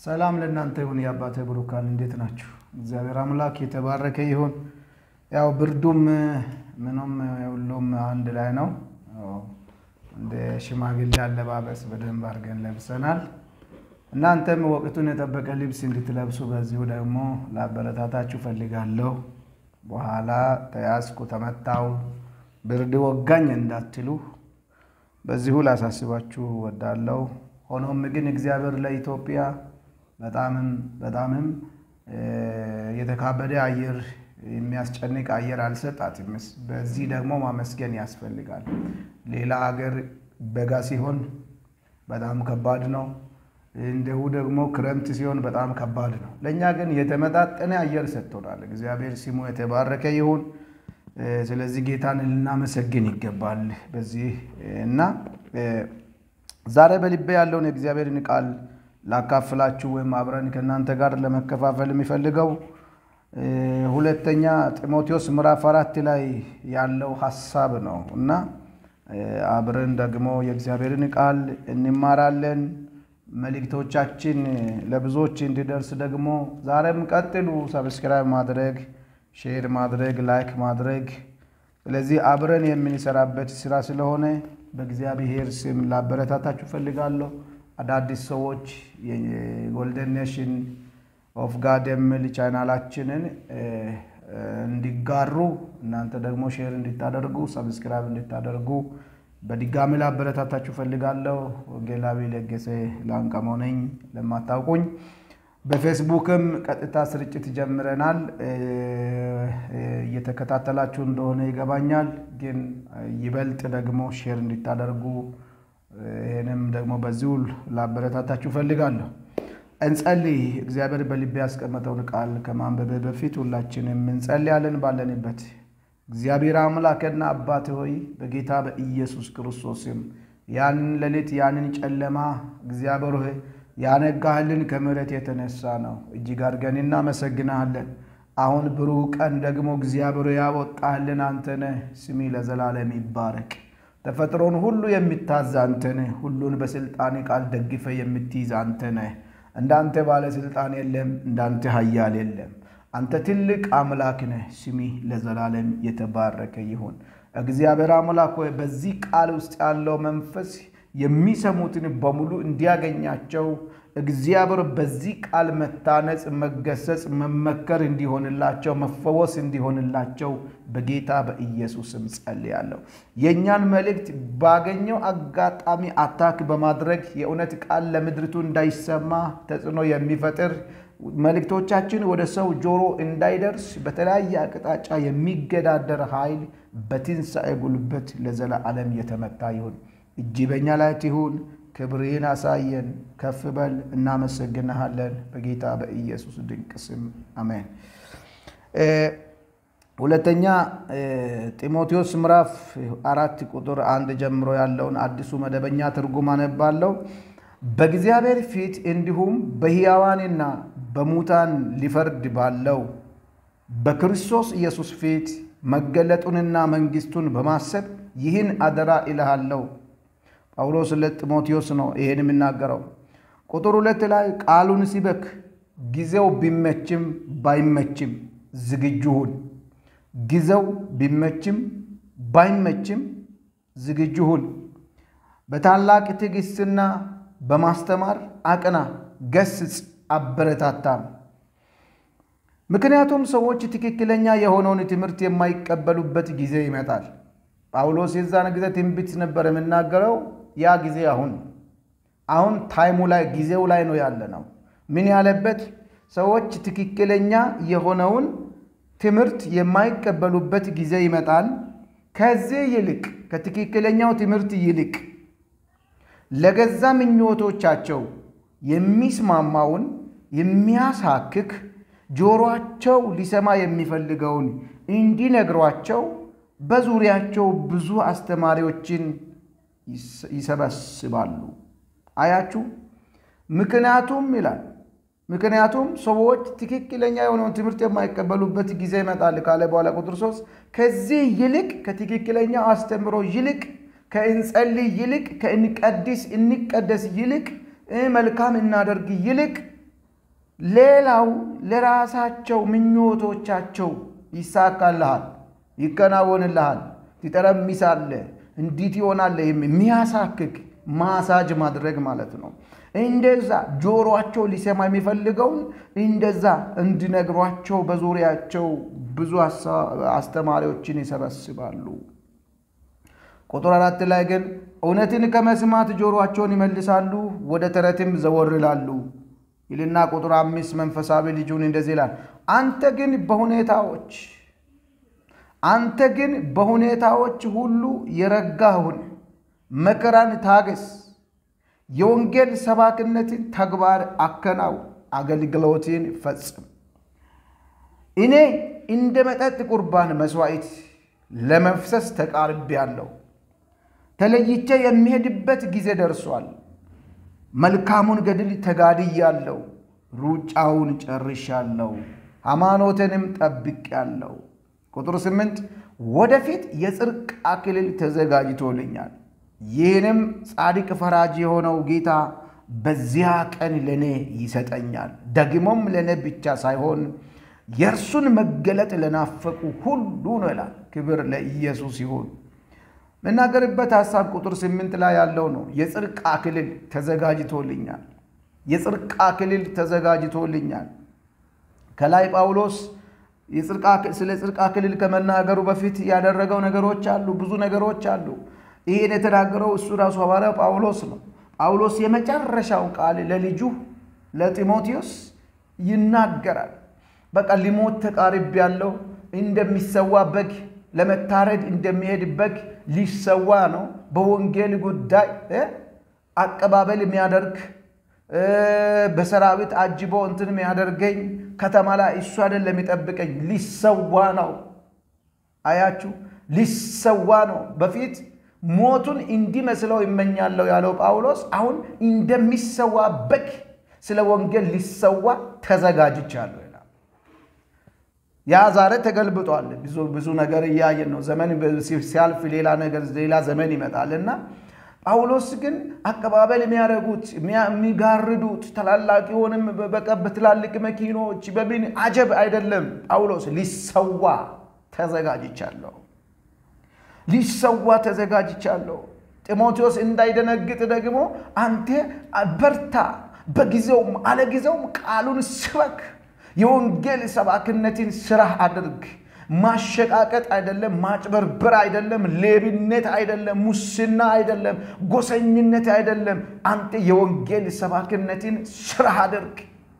ሰላም ለእናንተ ይሁን የአባቴ ብሩካን እንዴት ናችሁ? እግዚአብሔር አምላክ የተባረከ ይሁን። ያው ብርዱም ምንም ሁሉም አንድ ላይ ነው። እንደ ሽማግሌ አለባበስ በደንብ አድርገን ለብሰናል። እናንተም ወቅቱን የጠበቀ ልብስ እንድትለብሱ በዚሁ ደግሞ ላበረታታችሁ ፈልጋለሁ። በኋላ ተያዝኩ ተመታው ብርድ ወጋኝ እንዳትሉ በዚሁ ላሳስባችሁ ወዳለሁ። ሆኖም ግን እግዚአብሔር ለኢትዮጵያ በጣምም የተካበደ አየር የሚያስጨንቅ አየር አልሰጣትም። በዚህ ደግሞ ማመስገን ያስፈልጋል። ሌላ ሀገር በጋ ሲሆን በጣም ከባድ ነው። እንደው ደግሞ ክረምት ሲሆን በጣም ከባድ ነው። ለኛ ግን የተመጣጠነ አየር ሰጥቶናል። እግዚአብሔር ስሙ የተባረከ ይሁን። ስለዚህ ጌታን ልናመሰግን ይገባል። በዚህ እና ዛሬ በልቤ ያለውን የእግዚአብሔርን ቃል ላካፍላችሁ ወይም አብረን ከእናንተ ጋር ለመከፋፈል የሚፈልገው ሁለተኛ ጢሞቴዎስ ምዕራፍ 4 ላይ ያለው ሐሳብ ነው እና አብረን ደግሞ የእግዚአብሔርን ቃል እንማራለን። መልእክቶቻችን ለብዙዎች እንዲደርስ ደግሞ ዛሬም ቀጥሉ ሰብስክራይብ ማድረግ፣ ሼር ማድረግ፣ ላይክ ማድረግ። ስለዚህ አብረን የምንሰራበት ስራ ስለሆነ በእግዚአብሔር ስም ላበረታታችሁ ፈልጋለሁ። አዳዲስ ሰዎች የጎልደን ኔሽን ኦፍ ጋድ የሚል ቻናላችንን እንዲጋሩ እናንተ ደግሞ ሼር እንድታደርጉ ሰብስክራይብ እንድታደርጉ በድጋሚ ላበረታታችሁ ፈልጋለሁ። ወንጌላዊ ለገሰ ላንቀሞ ነኝ ለማታውቁኝ። በፌስቡክም ቀጥታ ስርጭት ጀምረናል። እየተከታተላችሁ እንደሆነ ይገባኛል። ግን ይበልጥ ደግሞ ሼር እንድታደርጉ እኔም ደግሞ በዚሁ ላበረታታችሁ ፈልጋለሁ። እንጸልይ። እግዚአብሔር በልቤ ያስቀመጠውን ቃል ከማንበብ በፊት ሁላችንም እንጸልያለን። ባለንበት እግዚአብሔር አምላክና አባት ሆይ በጌታ በኢየሱስ ክርስቶስም ያንን ሌሊት ያንን ጨለማ እግዚአብሔር ሆይ ያነጋህልን ከምሕረት የተነሳ ነው። እጅግ አድርገን እናመሰግናለን። አሁን ብሩህ ቀን ደግሞ እግዚአብሔር ያወጣህልን አንተ ነህ። ስምህ ለዘላለም ይባረክ። ተፈጥሮን ሁሉ የምታዝ አንተ ነህ። ሁሉን በስልጣን ቃል ደግፈ የምትይዝ አንተ ነህ። እንዳንተ ባለ ስልጣን የለም፣ እንዳንተ ኃያል የለም። አንተ ትልቅ አምላክ ነህ። ስምህ ለዘላለም የተባረከ ይሁን። እግዚአብሔር አምላክ ሆይ በዚህ ቃል ውስጥ ያለው መንፈስ የሚሰሙትን በሙሉ እንዲያገኛቸው እግዚአብሔር በዚህ ቃል መታነጽ፣ መገሰጽ፣ መመከር እንዲሆንላቸው፣ መፈወስ እንዲሆንላቸው በጌታ በኢየሱስም ጸልያለሁ። የኛን መልእክት ባገኘው አጋጣሚ አታክ በማድረግ የእውነት ቃል ለምድሪቱ እንዳይሰማ ተጽዕኖ የሚፈጥር መልእክቶቻችን ወደ ሰው ጆሮ እንዳይደርስ በተለያየ አቅጣጫ የሚገዳደር ኃይል በትንሣኤ ጉልበት ለዘላለም የተመታ ይሁን። እጅ በእኛ ላይ ትሁን። ክብርህን አሳየን። ከፍ በል። እናመሰግንሃለን በጌታ በኢየሱስ ድንቅ ስም አሜን። ሁለተኛ ጢሞቴዎስ ምዕራፍ 4 ቁጥር 1 ጀምሮ ያለውን አዲሱ መደበኛ ትርጉም አነባለሁ። በእግዚአብሔር ፊት እንዲሁም በሕያዋንና በሙታን ሊፈርድ ባለው በክርስቶስ ኢየሱስ ፊት መገለጡንና መንግሥቱን በማሰብ ይህን አደራ እልሃለሁ። ጳውሎስ ለጢሞቴዎስ ነው ይሄን የሚናገረው። ቁጥር 2 ላይ ቃሉን ሲበክ ጊዜው ቢመችም ባይመችም ዝግጁ ሁን። ጊዜው ቢመችም ባይመችም ዝግጁ ሁን። በታላቅ ትዕግስትና በማስተማር አቅና፣ ገስጽ፣ አበረታታም። ምክንያቱም ሰዎች ትክክለኛ የሆነውን ትምህርት የማይቀበሉበት ጊዜ ይመጣል። ጳውሎስ የዛን ጊዜ ትንቢት ነበር የሚናገረው። ያ ጊዜ አሁን ታይሙ ላይ ጊዜው ላይ ነው ያለነው። ምን ያለበት ሰዎች ትክክለኛ የሆነውን ትምህርት የማይቀበሉበት ጊዜ ይመጣል። ከዚህ ይልቅ ከትክክለኛው ትምህርት ይልቅ ለገዛ ምኞቶቻቸው የሚስማማውን የሚያሳክክ ጆሮአቸው ሊሰማ የሚፈልገውን እንዲነግሯቸው በዙሪያቸው ብዙ አስተማሪዎችን ይሰበስባሉ። አያችሁ? ምክንያቱም ሰዎች ትክክለኛ የሆነውን ትምህርት የማይቀበሉበት ጊዜ ይመጣል ካለ በኋላ ቁጥር 3 ከዚህ ይልቅ ከትክክለኛው አስተምሮ ይልቅ ከእንጸልይ ይልቅ ከእንቀድስ ይልቅ መልካም እናደርግ ይልቅ ሌላው ለራሳቸው ምኞቶቻቸው ይሳካልሃል ይከናወንልሃል ትጠረምሳለህ እንዲት ይሆናል የሚያሳክክ ማሳጅ ማድረግ ማለት ነው እንደዛ ጆሮአቸው ሊሰማ የሚፈልገው እንደዛ እንዲነግሯቸው በዙሪያቸው ብዙ አስተማሪዎችን ይሰበስባሉ ቁጥር 4 ላይ ግን እውነትን ከመስማት ጆሮአቸውን ይመልሳሉ ወደ ተረትም ዘወር ይላሉ ይልና ቁጥር 5 መንፈሳዊ ልጁን እንደዚህ ይላል አንተ ግን በሁኔታዎች ሁሉ የረጋሁን መከራን ታገስ የወንጌል ሰባክነትን ተግባር አከናው አገልግሎትን ፈጽም እኔ እንደ መጠጥ ቁርባን መስዋዕት ለመፍሰስ ተቃርቤያለሁ ተለይቼ የሚሄድበት ጊዜ ደርሷል መልካሙን ገድል ተጋድያለሁ ሩጫውን ጨርሻለሁ ሃይማኖቴንም ጠብቄያለሁ ቁጥር 8 ወደፊት የጽድቅ አክሊል ተዘጋጅቶልኛል ይህንም ጻድቅ ፈራጅ የሆነው ጌታ በዚያ ቀን ለኔ ይሰጠኛል ደግሞም ለኔ ብቻ ሳይሆን የእርሱን መገለጥ ለናፈቁ ሁሉ ነው ይላል ክብር ለኢየሱስ ይሁን መናገርበት ሐሳብ ቁጥር 8 ላይ ያለው ነው የጽድቅ አክሊል ተዘጋጅቶልኛል ከላይ ጳውሎስ ስለ ጽድቅ አክሊል ከመናገሩ በፊት ያደረገው ነገሮች አሉ ብዙ ነገሮች አሉ ይሄን የተናገረው እሱ ራሱ ሐዋርያው ጳውሎስ ነው ጳውሎስ የመጨረሻው ቃል ለልጁ ለጢሞቴዎስ ይናገራል በቃ ሊሞት ተቃርቤያለሁ እንደሚሰዋ በግ ለመታረድ እንደሚሄድ በግ ሊሰዋ ነው በወንጌል ጉዳይ አቀባበል የሚያደርግ በሰራዊት አጅቦ እንትን የሚያደርገኝ ከተማ ላይ እሱ አይደለም የሚጠብቀኝ ሊሰዋ ነው አያችሁ ሊሰዋ ነው በፊት ሞቱን እንዲመስለው ይመኛለው ያለው ጳውሎስ አሁን እንደሚሰዋ በግ ስለ ወንጌል ሊሰዋ ተዘጋጅቻለሁ ይላል ያ ዛሬ ተገልብጧል ብዙ ነገር ያያየን ነው ዘመን ሲያልፍ ሌላ ዘመን ይመጣልና ጳውሎስ ግን አቀባበል የሚያረጉት የሚጋርዱት ተላላቂ ሆነም በትላልቅ መኪኖች በቢን አጀብ አይደለም ጳውሎስ ሊሰዋ ተዘጋጅቻለሁ ጢሞቴዎስ እንዳይደነግጥ ደግሞ አንተ በርታ በጊዜውም አለጊዜውም ቃሉን ስበክ የወንጌል ሰባክነትን ስራ አድርግ ማሸቃቀጥ አይደለም ማጭበርበር አይደለም ሌብነት አይደለም ሙስና አይደለም ጎሰኝነት አይደለም አንተ የወንጌል ሰባክነትን ስራ አድርግ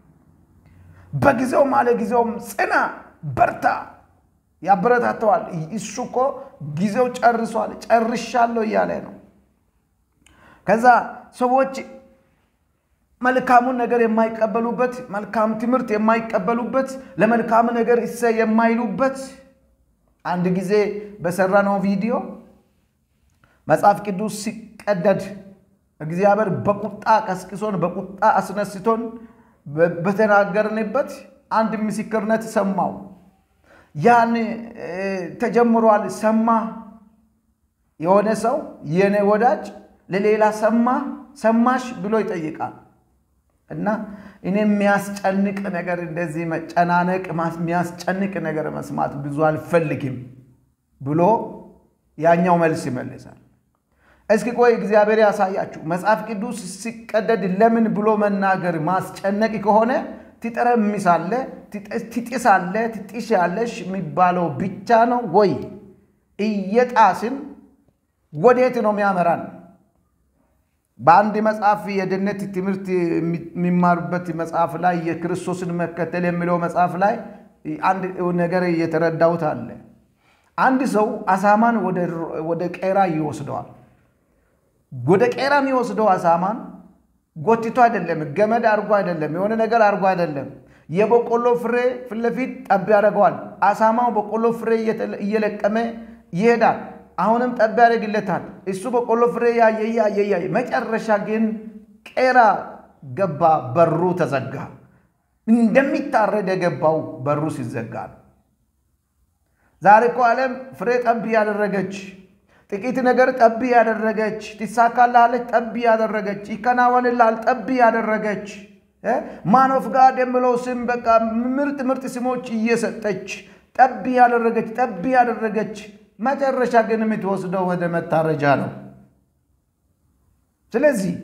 በጊዜውም አለጊዜውም ጽና በርታ ያበረታተዋል እሱኮ ጊዜው ጨርሻለሁ ያለ ነው ከዛ ሰዎች መልካሙን ነገር የማይቀበሉበት መልካም ትምርት የማይቀበሉበት ለመልካም ነገር የማይሉበት አንድ ጊዜ በሰራነው ቪዲዮ መጽሐፍ ቅዱስ ሲቀደድ እግዚአብሔር በቁጣ ቀስቅሶን በቁጣ አስነስቶን በተናገርንበት አንድ ምስክርነት ሰማው ያን ተጀምሯል የሆነ ሰው የኔ ወዳጅ ለሌላ ሰማሽ ብሎ ይጠይቃል እና እኔ የሚያስጨንቅ ነገር እንደዚህ መጨናነቅ የሚያስጨንቅ ነገር መስማት ብዙ አልፈልግም ብሎ ያኛው መልስ ይመልሳል እስኪ ቆይ እግዚአብሔር ያሳያችሁ መጽሐፍ ቅዱስ ሲቀደድ ለምን ብሎ መናገር ማስጨነቅ ከሆነ ትጠረምሳለ ትጥሻለሽ የሚባለው ብቻ ነው ወይ እየጣስን ወዴት ነው የሚያመራን በአንድ መጽሐፍ የደህንነት ትምህርት የሚማሩበት መጽሐፍ ላይ የክርስቶስን መከተል የሚለው መጽሐፍ ላይ አንድ ነገር እየተረዳውት አለ አንድ ሰው አሳማን ወደ ቄራ ይወስደዋል ወደ ቄራ የሚወስደው አሳማን ጎትቶ አይደለም ገመድ አርጎ አይደለም የሆነ ነገር አርጎ አይደለም የበቆሎ ፍሬ ፍለፊት ጠብ ያደርገዋል አሳማው በቆሎ ፍሬ እየለቀመ ይሄዳል አሁንም ጠብ ያደርግለታል እሱ በቆሎ ፍሬ ያየ መጨረሻ ግን ቄራ ገባ በሩ ተዘጋ እንደሚታረድ የገባው በሩ ሲዘጋ ዛሬ እኮ ዓለም ፍሬ ጠብ ያደረገች ጥቂት ነገር ጠብ ያደረገች ትሳካላለች ጠብ ያደረገች ይከናወንላል ጠብ ያደረገች ማን ኦፍ ጋድ የሚለው ስም በቃ ምርጥ ስሞች እየሰጠች ጠብ ያደረገች መጨረሻ ግን የምትወስደው ወደ መታረጃ ነው። ስለዚህ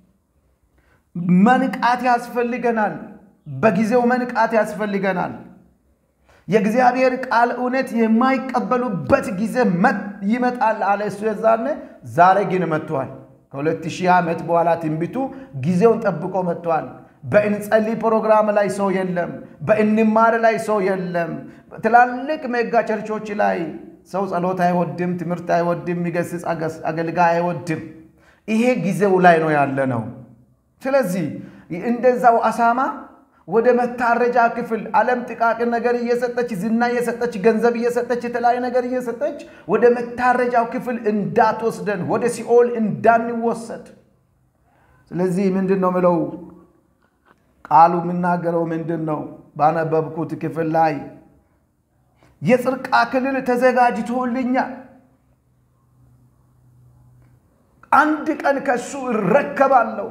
መንቃት ያስፈልገናል። በጊዜው መንቃት ያስፈልገናል። የእግዚአብሔር ቃል እውነት የማይቀበሉበት ጊዜ ይመጣል አለ እሱ የዛኔ። ዛሬ ግን መጥቷል። ከ2000 ዓመት በኋላ ትንቢቱ ጊዜውን ጠብቆ መጥቷል። በእንጸልይ ፕሮግራም ላይ ሰው የለም። በእንማር ላይ ሰው የለም። ትላልቅ ሜጋ ቸርቾች ላይ ሰው ጸሎት አይወድም፣ ትምህርት አይወድም፣ የሚገስጽ አገልጋይ አይወድም። ይሄ ጊዜው ላይ ነው ያለነው። ስለዚህ እንደዛው አሳማ ወደ መታረጃ ክፍል ዓለም ጥቃቅን ነገር እየሰጠች ዝና እየሰጠች ገንዘብ እየሰጠች የተለያየ ነገር እየሰጠች ወደ መታረጃው ክፍል እንዳትወስደን ወደ ሲኦል እንዳንወሰድ። ስለዚህ ምንድነው ምለው ቃሉ ምናገረው ምንድነው? ባነበብኩት ክፍል ላይ የጽድቅ አክሊል ተዘጋጅቶልኛል፣ አንድ ቀን ከሱ እረከባለሁ።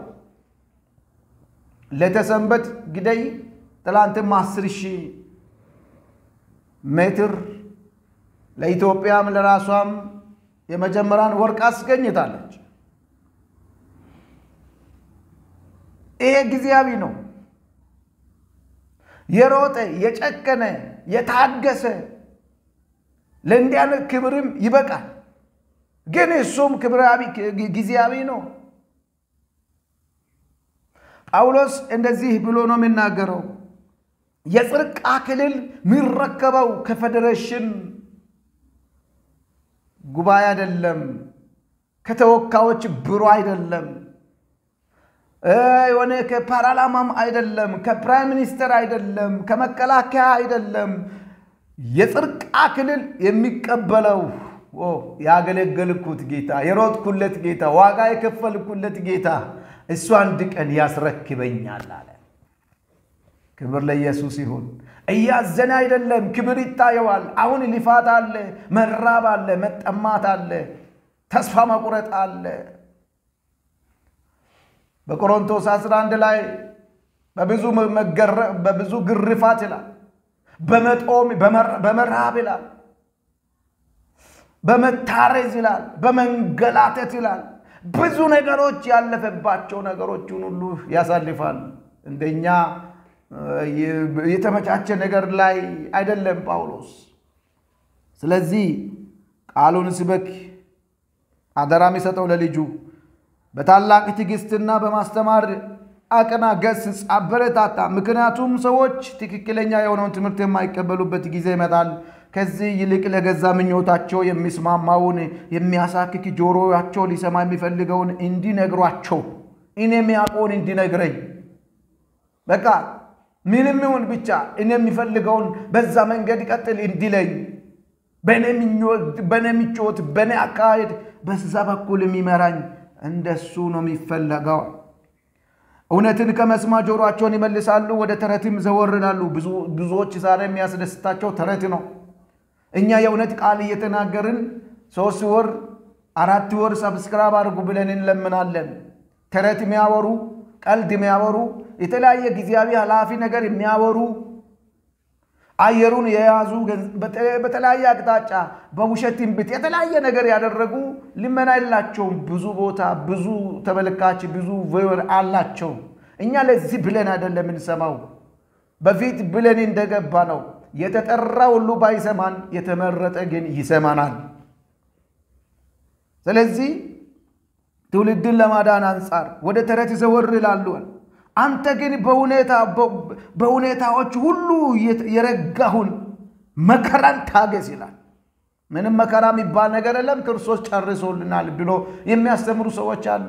ለተሰንበት ግደይ ትላንትም 10,000 ሜትር ለኢትዮጵያም ለራሷም የመጀመሪያን ወርቅ አስገኝታለች። ይሄ ጊዜያዊ ነው። የሮጠ የጨከነ የታገሰ ለእንዲያን ክብርም ይበቃል። ግን እሱም ክብራዊ ጊዜያዊ ነው። ጳውሎስ እንደዚህ ብሎ ነው የሚናገረው። የጽድቅ አክሊል የሚረከበው ከፌደሬሽን ጉባኤ አይደለም፣ ከተወካዮች ቢሮ አይደለም፣ የሆነ ከፓርላማም አይደለም፣ ከፕራይም ሚኒስተር አይደለም፣ ከመከላከያ አይደለም። የጽድቅ አክሊል የሚቀበለው ያገለገልኩት ጌታ፣ የሮጥኩለት ጌታ፣ ዋጋ የከፈልኩለት ጌታ እሱ አንድ ቀን ያስረክበኛል አለ። ክብር ለኢየሱስ ይሁን። እያዘነ አይደለም፣ ክብር ይታየዋል። አሁን ልፋት አለ፣ መራብ አለ፣ መጠማት አለ፣ ተስፋ መቁረጥ አለ። በቆሮንቶስ 11 ላይ በብዙ ግርፋት ይላል፣ በመጦም በመራብ ይላል፣ በመታረዝ ይላል፣ በመንገላተት ይላል። ብዙ ነገሮች ያለፈባቸው ነገሮችን ሁሉ ያሳልፋል። እንደኛ የተመቻቸ ነገር ላይ አይደለም ጳውሎስ። ስለዚህ ቃሉን ሲበክ አደራም ይሰጠው ለልጁ በታላቅ ትዕግስትና በማስተማር አቅና፣ ገስጽ፣ አበረታታ። ምክንያቱም ሰዎች ትክክለኛ የሆነውን ትምህርት የማይቀበሉበት ጊዜ ይመጣል። ከዚህ ይልቅ ለገዛ ምኞታቸው የሚስማማውን የሚያሳክክ ጆሮያቸው ሊሰማ የሚፈልገውን እንዲነግሯቸው እኔ የሚያውቀውን እንዲነግረኝ በቃ ምንም ይሁን ብቻ እኔ የሚፈልገውን በዛ መንገድ ቀጥል እንዲለኝ በኔ ምቾት በኔ አካሄድ በዛ በኩል የሚመራኝ እንደሱ ነው የሚፈልገው። እውነትን ከመስማ ጆሮአቸውን ይመልሳሉ፣ ወደ ተረትም ዘወር ይላሉ። ብዙዎች ዛሬ የሚያስደስታቸው ተረት ነው። እኛ የእውነት ቃል እየተናገርን 3 ወር 4 ወር ሰብስክራይብ አድርጉ ብለን እንለምናለን። ተረት የሚያወሩ፣ ቀልድ የሚያወሩ፣ የተለያየ ጊዜያዊ ኃላፊ ነገር የሚያወሩ፣ አየሩን የያዙ በተለያየ አቅጣጫ በውሸት ትንቢት የተለያየ ነገር ያደረጉ ልመና የላቸውም። ብዙ ቦታ ብዙ ተመልካች ብዙ ቪውወር አላቸው። እኛ ለዚህ ብለን አይደለም እንሰማው፣ በፊት ብለን እንደገባ ነው። የተጠራ ሁሉ ባይሰማን የተመረጠ ግን ይሰማናል። ስለዚህ ትውልድን ለማዳን አንፃር ወደ ተረት ዘወር ይላሉ። አንተ ግን በሁኔታዎች ሁሉ የረጋሁን መከራን ታገስ ይላል። ምንም መከራ የሚባል ነገር የለም፣ ክርስቶስ ጨርሶልናል ብሎ የሚያስተምሩ ሰዎች አሉ።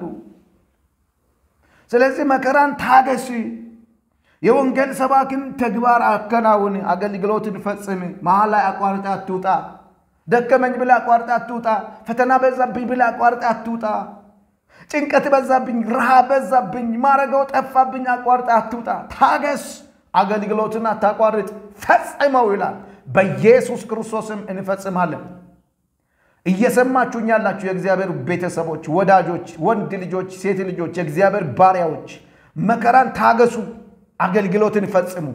ስለዚህ መከራን ታገስ፣ የወንጌል ሰባኪን ተግባር አከናውን፣ አገልግሎትን ፈጽም፣ መሃል ላይ አቋርጠህ አትውጣ። ደከመኝ ብለህ አቋርጠህ አትውጣ። ፈተና በዛብኝ ብለህ አቋርጠህ አትውጣ። ጭንቀት በዛብኝ፣ ረሃብ በዛብኝ፣ ማረገው ጠፋብኝ አቋርጠህ አትውጣ። ታገስ፣ አገልግሎትን አታቋርጥ፣ ፈጽመው ይላል። በኢየሱስ ክርስቶስም እንፈጽማለን። እየሰማችሁኝ ያላችሁ የእግዚአብሔር ቤተሰቦች፣ ወዳጆች፣ ወንድ ልጆች፣ ሴት ልጆች፣ የእግዚአብሔር ባሪያዎች መከራን ታገሱ። አገልግሎትን ፈጽሙ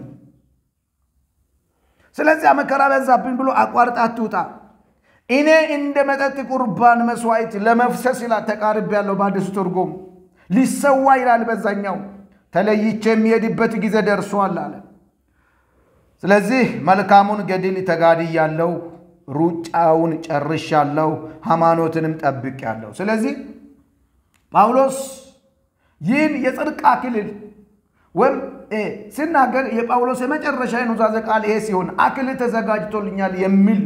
ስለዚህ መከራ በዛብኝ ብሎ አቋርጣ አትውጣ እኔ እንደ መጠጥ ቁርባን መስዋዕት ለመፍሰስ ይላል ተቃርቤያለሁ በአዲስ ትርጉም ሊሰዋ ይላል በዛኛው ተለይቼ የሚሄድበት ጊዜ ደርሷል አለ ስለዚህ መልካሙን ገድል ተጋድያለሁ ሩጫውን ጨርሻለሁ ሃይማኖትንም ጠብቄያለሁ ስለዚህ ጳውሎስ ይህን የጽድቅ አክሊል ወም ሲናገር የጳውሎስ የመጨረሻ የኑዛዜ ቃል ይሄ ሲሆን አክሊል ተዘጋጅቶልኛል የሚል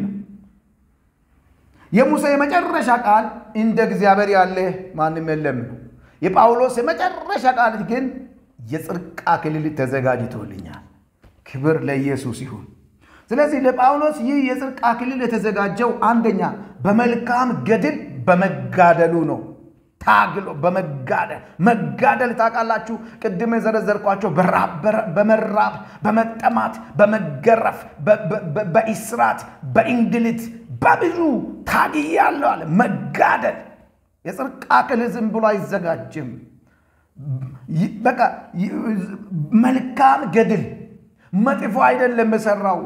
የሙሴ የመጨረሻ ቃል እንደ እግዚአብሔር ያለ ማንም የለም የጳውሎስ የመጨረሻ ቃል ግን የጽድቅ አክሊል ተዘጋጅቶልኛል ክብር ለኢየሱስ ይሁን ስለዚህ ለጳውሎስ ይህ የጽድቅ አክሊል የተዘጋጀው አንደኛ በመልካም ገድል በመጋደሉ ነው ታግሎ መጋደል ታቃላችሁ ቅድም ዘረዘርኳቸው በመራብ በመጠማት በመገረፍ በእስራት በእንግልት በብዙ ታግያለሁ አለ መጋደል የጽድቅ አክሊል ዝም ብሎ አይዘጋጅም በቃ መልካም ገድል መጥፎ አይደለም መሰራው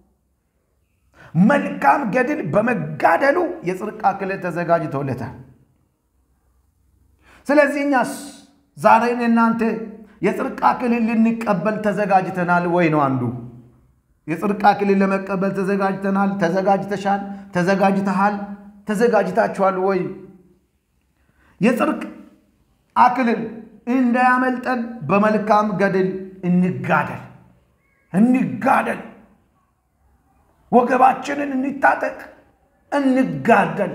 መልካም ገድል በመጋደሉ የጽድቅ አክሊል ተዘጋጅቶለታል ስለዚህ እኛስ ዛሬን እናንተ የጽድቅ አክሊል ልንቀበል ተዘጋጅተናል ወይ ነው አንዱ የጽድቅ አክሊል ለመቀበል ተዘጋጅተናል ተዘጋጅተሻል ተዘጋጅተሃል ተዘጋጅታችኋል ወይ የጽድቅ አክሊል እንዳያመልጠን በመልካም ገድል እንጋደል ወገባችንን እንታጠቅ እንጋደል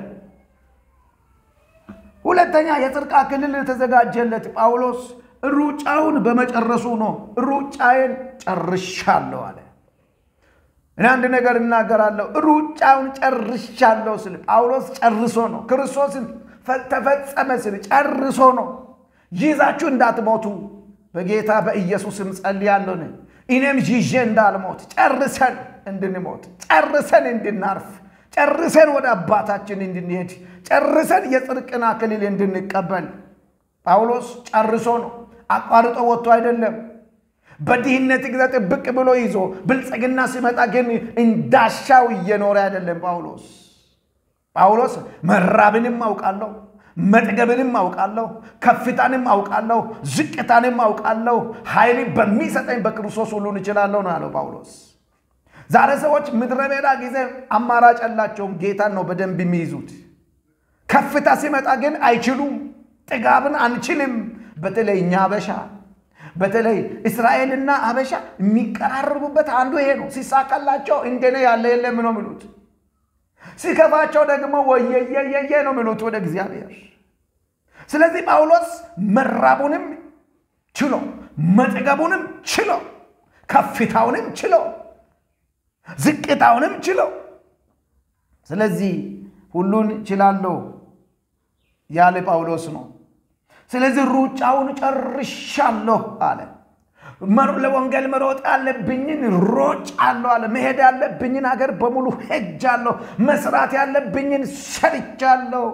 ሁለተኛ የጽድቅ አክሊል ተዘጋጀለት ጳውሎስ ሩጫውን በመጨረሱ ነው ሩጫዬን ጨርሻለሁ አለ እኔ አንድ ነገር እናገራለሁ ሩጫውን ጨርሻለሁ ስለ ጳውሎስ ጨርሶ ነው ክርስቶስን ተፈጸመ ስለ ጨርሶ ነው ይዛችሁ እንዳትሞቱ በጌታ በኢየሱስም ጸልያለሁ እኔም ይዤ እንዳልሞት ጨርሰን እንድንሞት ጨርሰን እንድናርፍ ጨርሰን ወደ አባታችን እንድንሄድ ጨርሰን የጽድቅን አክሊል እንድንቀበል ጳውሎስ ጨርሶ ነው አቋርጦ ወጥቶ አይደለም በዲህነት ግዘት ጥብቅ ብሎ ይዞ ብልጽግና ሲመጣ ግን እንዳሻው እየኖረ አይደለም ጳውሎስ መራብንም አውቃለሁ መጥገብንም አውቃለሁ ከፍታንም አውቃለሁ ዝቅታንም አውቃለሁ ኃይል በሚሰጠኝ በክርስቶስ ሁሉን እችላለሁ ነው ያለው ጳውሎስ ዛሬ ሰዎች ምድረ በዳ ጊዜ አማራጭ አላቸው ጌታን ነው በደንብ የሚይዙት ከፍታ ሲመጣ ግን አይችሉም ጥጋብን አንችልም በተለይኛ አበሻ በተለይ እስራኤልና አበሻ የሚቀራረቡበት አንዱ ይሄ ነው ሲሳካላቸው እንደኔ ያለ የለም ነው የሚሉት ሲከፋቸው ደግሞ ወየየየየ ነው የሚሉት ወደ እግዚአብሔር ስለዚህ ጳውሎስ መራቡንም ችሎ መጥገቡንም ችሎ ከፍታውንም ችሎ ዝቅታውንም ችሎ ስለዚህ ሁሉን ይችላልው ያለ ጳውሎስ ነው ስለዚህ ሩጫውን ጨርሻለሁ አለ ለወንጌል መሮጥ ያለብኝን ሮጫለሁ አለ መሄድ ያለብኝን ሀገር በሙሉ ሄጃለሁ መስራት ያለብኝን ሰርቻለሁ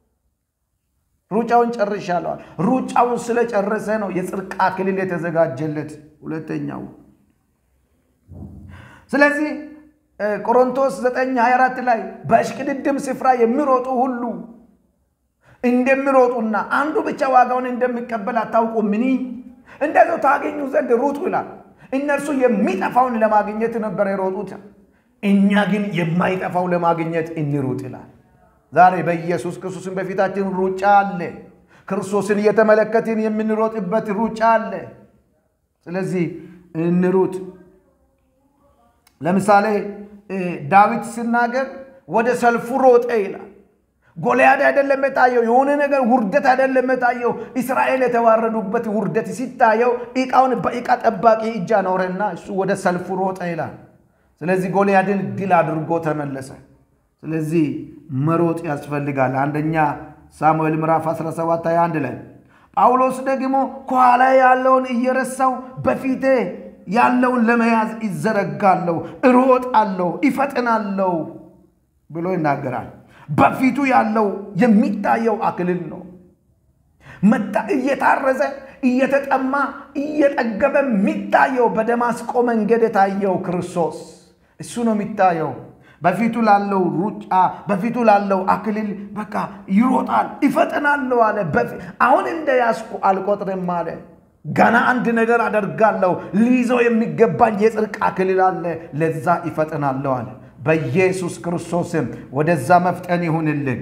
ሩጫውን ጨርሻለሁ ሩጫውን ስለጨረሰ ነው የጽድቅ አክሊል የተዘጋጀለት ሁለተኛው ስለዚህ ቆሮንቶስ 9:24 ላይ በእሽቅድድም ስፍራ የሚሮጡ ሁሉ እንደሚሮጡና አንዱ ብቻ ዋጋውን እንደሚቀበል አታውቁምን እንደዚህ ታገኙ ዘንድ ሩጡ ይላል እነርሱ የሚጠፋውን ለማግኘት ነበር የሮጡት እኛ ግን የማይጠፋው ለማግኘት እንሩጥ ይላል ዛሬ በኢየሱስ ክርስቶስን በፊታችን ሩጫ አለ ክርስቶስን እየተመለከትን የምንሮጥበት ሩጫ አለ ስለዚህ እንሩጥ ለምሳሌ ዳዊት ሲናገር ወደ ሰልፉ ሮጠ ይላል ጎልያድ አይደለም የታየው የሆነ ነገር ውርደት አይደለም የታየው እስራኤል የተዋረዱበት ውርደት ሲታየው ኢቃውን በኢቃ ጠባቂ እጅ አኖረና እሱ ወደ ሰልፉ ሮጠ ይላል ስለዚህ ጎልያድን ድል አድርጎ ተመለሰ ስለዚህ መሮጥ ያስፈልጋል አንደኛ ሳሙኤል ምዕራፍ 17:21 ላይ ጳውሎስ ደግሞ ከኋላ ያለውን እየረሳው በፊቴ ያለውን ለመያዝ ይዘረጋለሁ እሮጣለሁ ይፈጥናለሁ ብሎ ይናገራል በፊቱ ያለው የሚታየው አክሊል ነው መጣ እየታረዘ እየተጠማ እየጠገበ የሚታየው በደማስቆ መንገድ የታየው ክርስቶስ እሱ ነው የሚታየው። በፊቱ ላለው ሩጫ በፊቱ ላለው አክሊል በቃ ይሮጣል ይፈጥናል አለ። አሁን እንደያዝኩ አልቆጥርም አለ። ገና አንድ ነገር አደርጋለሁ፣ ሊይዘው የሚገባኝ የጽድቅ አክሊል አለ፣ ለዛ ይፈጥናል አለ። በኢየሱስ ክርስቶስም ወደዛ መፍጠን ይሁንልን።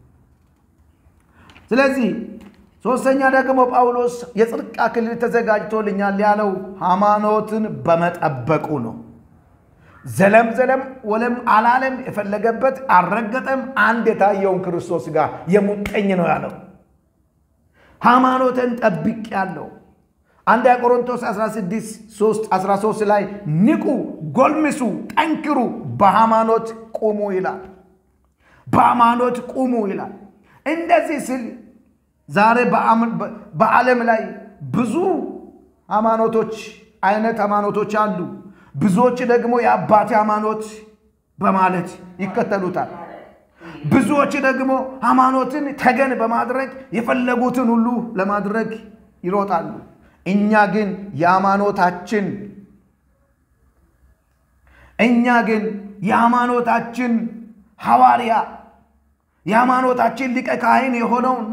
ስለዚህ ሶስተኛ ደግሞ ጳውሎስ የጽድቅ አክሊል ተዘጋጅቶልኛል ያለው ሃይማኖትን በመጠበቁ ነው። ዘለም ወለም አላለም፣ የፈለገበት አልረገጠም። አንድ የታየውን ክርስቶስ ጋር የሙጠኝ ነው ያለው። ሃይማኖትን ጠብቄያለሁ። አንድ ቆሮንቶስ 16:13 ላይ ንቁ፣ ጎልምሱ፣ ጠንክሩ፣ በሃይማኖት ቁሙ ይላል። በሃይማኖት ቁሙ ይላል። እንደዚህ ሲል ዛሬ በዓለም ላይ ብዙ አይነት ሃይማኖቶች አሉ። ብዙዎች ደግሞ የአባቴ ሃይማኖት በማለት ይከተሉታል። ብዙዎች ደግሞ ሃይማኖትን ተገን በማድረግ የፈለጉትን ሁሉ ለማድረግ ይሮጣሉ። እኛ ግን የሃይማኖታችን ሐዋርያ የሃይማኖታችን ሊቀ ካህን የሆነውን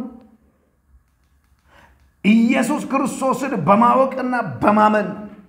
ኢየሱስ ክርስቶስን በማወቅና በማመን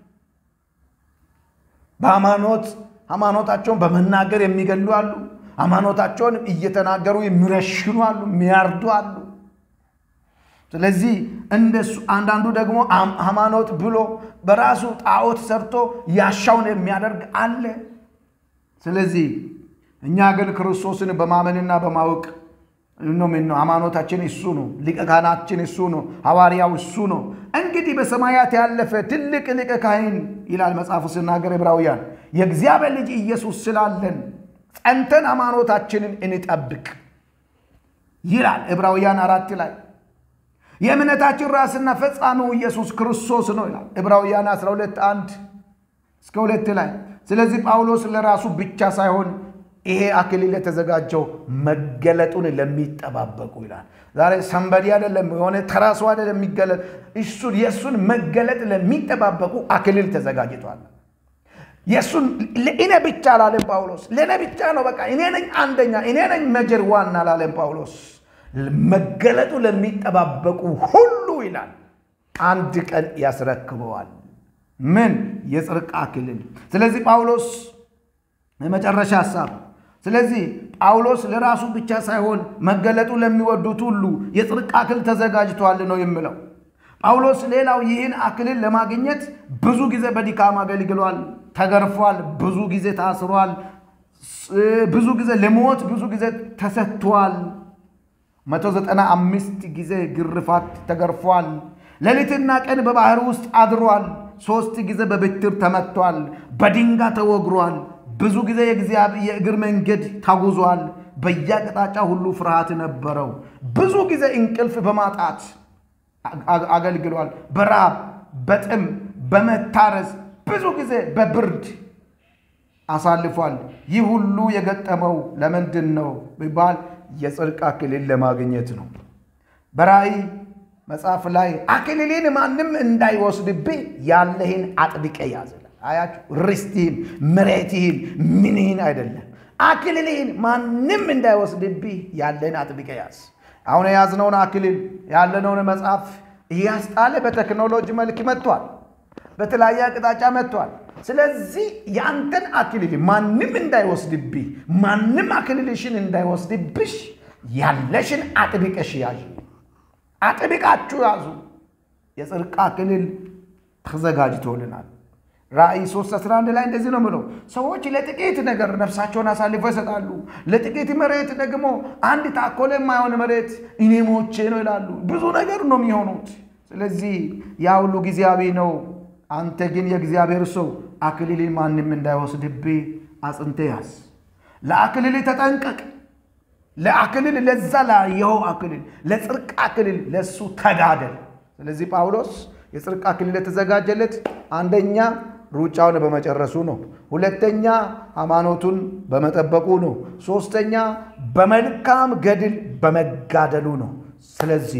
ሃይማኖታቸውን በመናገር የሚገሉ አሉ። ሃይማኖታቸውን እየተናገሩ የሚረሽኑ አሉ፣ የሚያርዱ አሉ። ስለዚህ እንደሱ አንዳንዱ ደግሞ ሃይማኖት ብሎ በራሱ ጣዖት ሰርቶ ያሻውን የሚያደርግ አለ። ስለዚህ እኛ ግን ክርስቶስን በማመንና በማወቅ ነው ሃይማኖታችን እሱ ነው፣ ሊቀ ካህናችን እሱ ነው፣ ሐዋርያው እሱ ነው። እንግዲህ በሰማያት ያለፈ ትልቅ ሊቀ ካህን ይላል መጽሐፉ ሲናገር ዕብራውያን፣ የእግዚአብሔር ልጅ ኢየሱስ ስላለን ጸንተን ሃይማኖታችንን እንጠብቅ ይላል ዕብራውያን 4 ላይ። የእምነታችን ራስና ፈጻሚው ኢየሱስ ክርስቶስ ነው ይላል ዕብራውያን 12:1-2 ላይ። ስለዚህ ጳውሎስ ለራሱ ብቻ ሳይሆን ይሄ አክሊል የተዘጋጀው መገለጡን ለሚጠባበቁ ይላል። ዛሬ ሰንበዲ አይደለም የሆነ ተራሱ አይደለም የሚገለጥ የሱን መገለጥ ለሚጠባበቁ አክሊል ተዘጋጅቷል። የሱን ለእኔ ብቻ አላለም ጳውሎስ። ለእኔ ብቻ ነው በቃ እኔ ነኝ አንደኛ፣ እኔ ነኝ መጀር ዋና አላለም ጳውሎስ። መገለጡ ለሚጠባበቁ ሁሉ ይላል አንድ ቀን ያስረክበዋል። ምን? የጽድቅ አክሊል። ስለዚህ ጳውሎስ የመጨረሻ ሐሳብ፣ ስለዚህ ጳውሎስ ለራሱ ብቻ ሳይሆን መገለጡ ለሚወዱት ሁሉ የጽድቅ አክሊል ተዘጋጅቷል ነው የሚለው። ጳውሎስ ሌላው ይህን አክሊል ለማግኘት ብዙ ጊዜ በድካም አገልግሏል፣ ተገርፏል፣ ብዙ ጊዜ ታስሯል፣ ብዙ ጊዜ ለሞት ብዙ ጊዜ ተሰጥቷል። 195 ጊዜ ግርፋት ተገርፏል። ሌሊትና ቀን በባህር ውስጥ አድሯል። 3 ጊዜ በበትር ተመቷል። በድንጋይ ተወግሯል። ብዙ ጊዜ የእግር መንገድ ተጉዟል። በየአቅጣጫ ሁሉ ፍርሃት ነበረው። ብዙ ጊዜ እንቅልፍ በማጣት አገልግሏል። በራብ በጥም በመታረስ ብዙ ጊዜ በብርድ አሳልፏል። ይህ ሁሉ የገጠመው ለምንድን ነው ቢባል የጽድቅ አክሊል ለማግኘት ነው። በራእይ መጽሐፍ ላይ አክሊልን ማንም እንዳይወስድብህ ያለህን አጥብቀህ ያዝ። አያችሁ፣ ርስትህን፣ መሬትህን፣ ምንህን አይደለም፣ አክሊልን ማንም እንዳይወስድብህ ያለህን አጥብቀህ ያዝ። አሁን የያዝነውን አክሊል ያለነውን መጽሐፍ እያስጣለ በቴክኖሎጂ መልክ መጥቷል፣ በተለያየ አቅጣጫ መጥቷል። ስለዚህ ያንተን አክሊል ማንም እንዳይወስድብህ፣ ማንም አክሊልሽን እንዳይወስድብሽ ያለሽን አጥብቀሽ ያዙ። አጥብቃችሁ ያዙ። የጽድቅ አክሊል ተዘጋጅቶልናል። ራእይ 3:11 ላይ እንደዚህ ነው የሚለው፣ ሰዎች ለጥቂት ነገር ነፍሳቸውን አሳልፈው ይሰጣሉ፣ ለጥቂት መሬት ደግሞ አንድ ታኮለ የማይሆን መሬት እኔ ሞቼ ነው ይላሉ። ብዙ ነገር ነው የሚሆኑት። ስለዚህ ያ ሁሉ ጊዜያዊ ነው። አንተ ግን የእግዚአብሔር ሰው አክሊልን ማንም እንዳይወስድብህ አጽንተህ ያዝ። ለአክሊል ተጠንቀቅ። ለአክሊል ለዛ ላየኸው አክሊል፣ ለጽድቅ አክሊል ለሱ ተጋደል። ስለዚህ ጳውሎስ የጽድቅ አክሊል የተዘጋጀለት አንደኛ ሩጫውን በመጨረሱ ነው። ሁለተኛ ሃይማኖቱን በመጠበቁ ነው። ሶስተኛ በመልካም ገድል በመጋደሉ ነው። ስለዚህ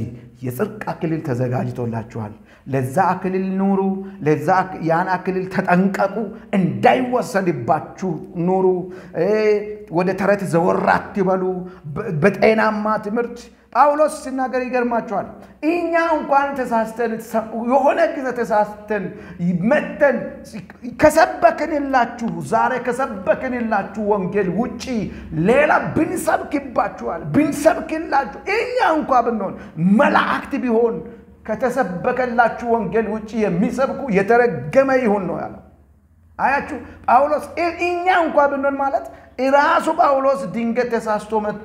የጽድቅ አክሊል ተዘጋጅቶላችኋል ለዛ አክሊል ኑሩ ለዛ ያን አክሊል ተጠንቀቁ እንዳይወሰድባችሁ ኑሩ ወደ ተረት ዘወራት ይበሉ በጤናማ ትምህርት ጳውሎስ ሲናገር ይገርማቸዋል እኛ እንኳን ተሳስተን የሆነ ጊዜ ተሳስተን መተን ከሰበከንላችሁ ዛሬ ከሰበከንላችሁ ወንጌል ውጪ ሌላ ብንሰብክላችሁ እኛ እንኳን ብንሆን መላእክት ቢሆን ከተሰበከላችሁ ወንጌል ውጪ የሚሰብኩ የተረገመ ይሁን ነው ያለው አያችሁ ጳውሎስ እኛ እንኳን ብንሆን ማለት ራሱ ጳውሎስ ድንገት ተሳስቶ መጥቶ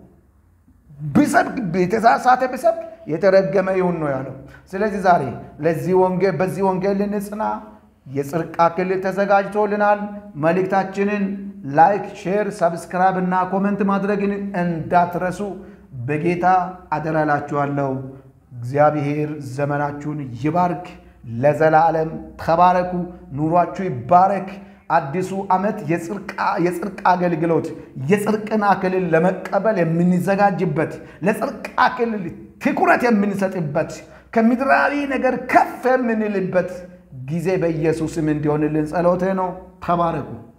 بسبب بتساسات بسبب يترجم يهون يالو سلزي زاري لزي وانجل بزي وانجل لنسنا يسرق أكل تزاج تولنال ملك تاچنن لايك شير سبسكرايب نا كومنت مادرجين اندات رسو بجيتا أدرالاتشوالو እግዚአብሔር ዘመናችሁን ይባርክ ለዘላለም ተባረኩ ኑሯችሁ ይባረክ አዲሱ አመት የጽድቅ አገልግሎት የጽድቅን አክሊል ለመቀበል የምንዘጋጅበት ለጽድቅ አክሊል ትኩረት የምንሰጥበት ከምድራዊ ነገር ከፍ የምንልበት ጊዜ በኢየሱስም እንዲሆንልን ጸሎቴ ነው ተባረኩ